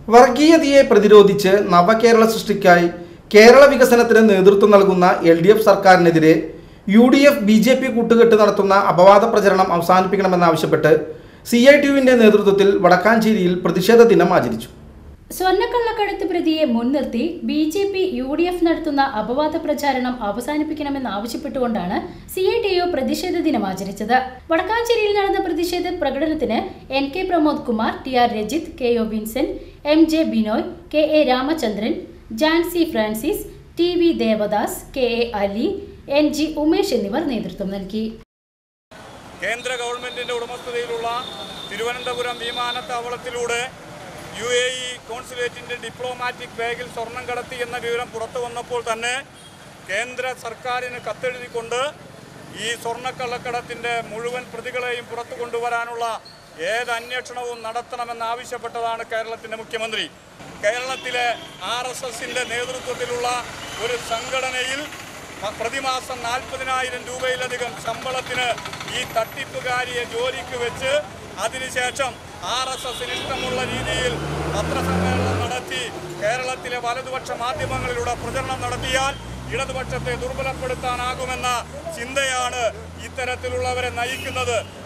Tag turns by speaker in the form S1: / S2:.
S1: വർഗീയതയെ പ്രതിരോധിച്ച് നവകേരള സൃഷ്ടിക്കായി കേരള വികസനത്തിന് നേതൃത്വം നൽകുന്ന LDF സർക്കാരിനെതിരെ UDF BJP കൂട്ടുകെട്ട് നടത്തുന്ന അപവാദ പ്രചരണം അവസാനിപ്പിക്കണമെന്നാവശ്യപ്പെട്ട് CITUവിന്റെ നേതൃത്വത്തിൽ വടക്കാഞ്ചേരിയിൽ പ്രതിഷേധ ദിനം ആചരിച്ചു.
S2: സ്വർണ്ണക്കള്ളക്കടത്ത് പ്രതിയെ മുൻനിർത്തി BJP UDF നടത്തുന്ന അപവാദ പ്രചാരണം അവസാനിപ്പിക്കണമെന്നാവശ്യപ്പെട്ടുകൊണ്ടാണ് CITU പ്രതിഷേധ ദിനം ആചരിച്ചത്. വടക്കാഞ്ചേരിയിൽ നടന്ന പ്രതിഷേധ പ്രകടനത്തിന് NK Pramod Kumar, TR Rajith, KO Vincent, MJ Binoy, KA Ramachandran, Jancy Francis, TV Devadas, KA Ali, NG Umesh എന്നിവർ നേതൃത്വം നൽകി.
S3: കേന്ദ്ര ഗവൺമെന്റിന്റെ ഉടമസ്ഥതയിലുള്ള തിരുവനന്തപുരം വിമാനത്താവളത്തിലൂടെ UAE കോൺസുലേറ്റിന്റെ ഡിപ്ലോമാറ്റിക് ബാഗിൽ സ്വർണം കടത്തി എന്ന വിവരം പുറത്തു വന്നപ്പോൾ തന്നെ കേന്ദ്ര സർക്കാരിന് കത്തെഴുതിക്കൊണ്ട് ഈ സ്വർണ്ണക്കള്ളക്കടത്തിന്റെ മുഴുവൻ പ്രതികളെയും പുറത്തു കൊണ്ടുവരാനുള്ള ഏത് അന്വേഷണവും നടത്തണമെന്നാവശ്യപ്പെട്ടതാണ് കേരളത്തിന്റെ മുഖ്യമന്ത്രി. കേരളത്തിലെ RSSന്റെ നേതൃത്വത്തിലുള്ള ഒരു സംഘടനയിൽ പ്രതിമാസം 40,000 രൂപയിലധികം ശമ്പളത്തിന് ഈ തട്ടിപ്പുകാരിയെ ജോലിക്ക് വെച്ച് അതിനുശേഷം RSSന് ഇഷ്ടമുള്ള രീതിയിൽ പത്രസമ്മേളനം നടത്തി കേരളത്തിലെ വലതുപക്ഷ മാധ്യമങ്ങളിലൂടെ പ്രചരണം നടത്തിയാൽ ഇടതുപക്ഷത്തെ ദുർബലപ്പെടുത്താനാകുമെന്ന ചിന്തയാണ് ഇത്തരത്തിലുള്ളവരെ നയിക്കുന്നത്.